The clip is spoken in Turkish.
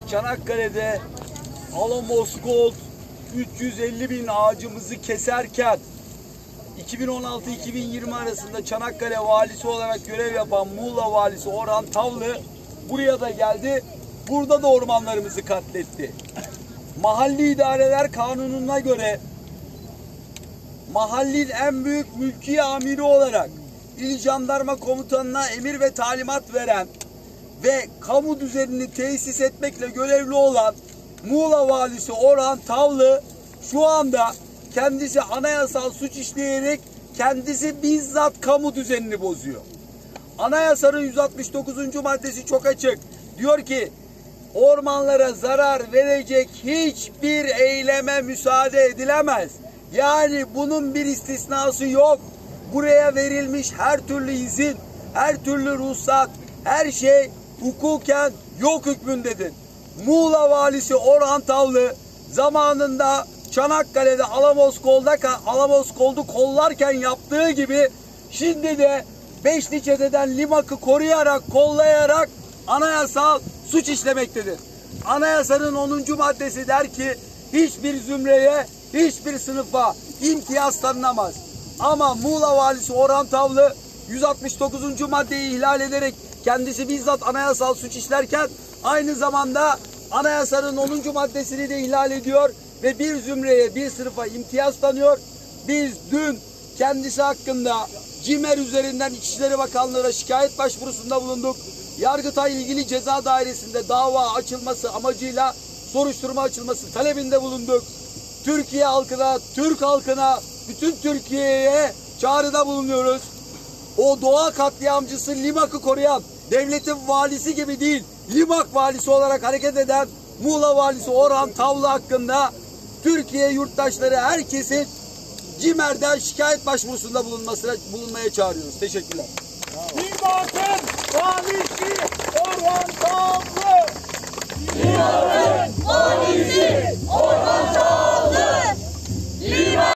Çanakkale'de Alamos Gold 350.000 ağacımızı keserken 2016-2020 arasında Çanakkale valisi olarak görev yapan Muğla valisi Orhan Tavlı buraya da geldi. Burada da ormanlarımızı katletti. Mahalli idareler kanununa göre mahallin en büyük mülki amiri olarak İl Jandarma Komutanına emir ve talimat veren ve kamu düzenini tesis etmekle görevli olan Muğla valisi Orhan Tavlı şu anda kendisi anayasal suç işleyerek kendisi bizzat kamu düzenini bozuyor. Anayasanın 169. maddesi çok açık. Diyor ki ormanlara zarar verecek hiçbir eyleme müsaade edilemez. Yani bunun bir istisnası yok. Buraya verilmiş her türlü izin, her türlü ruhsat, her şey hukuken yok hükmündedir. Muğla valisi Orhan Tavlı zamanında Çanakkale'de Alamos Gold'u kollarken yaptığı gibi şimdi de Beşliçe'den Limak'ı koruyarak, kollayarak anayasal suç işlemektedir. Anayasanın 10. maddesi der ki hiçbir zümreye, hiçbir sınıfa imtiyaz tanınamaz. Ama Muğla valisi Orhan Tavlı 169. maddeyi ihlal ederek kendisi bizzat anayasal suç işlerken aynı zamanda anayasanın 10. maddesini de ihlal ediyor ve bir zümreye, bir sınıfa imtiyaz tanıyor. Biz dün kendisi hakkında CİMER üzerinden İçişleri Bakanlığı'na şikayet başvurusunda bulunduk. Yargıtay ilgili ceza dairesinde dava açılması amacıyla soruşturma açılması talebinde bulunduk. Türkiye halkına, Türk halkına, bütün Türkiye'ye çağrıda bulunuyoruz. O doğa katliamcısı Limak'ı koruyan, devletin valisi gibi değil, Limak valisi olarak hareket eden Muğla valisi Orhan Tavlı hakkında Türkiye yurttaşları herkesin CİMER'den şikayet başvurusunda bulunmaya çağırıyoruz. Teşekkürler. Limak'ın valisi Orhan Tavlı.